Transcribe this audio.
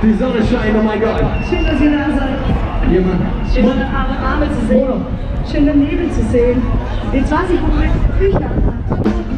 Die Sonne scheint, oh mein Gott. Schön, dass ihr da seid. Jemand. Schöne Arme zu sehen. Schöne Nebel zu sehen. Jetzt weiß ich, wo meine Küche hat.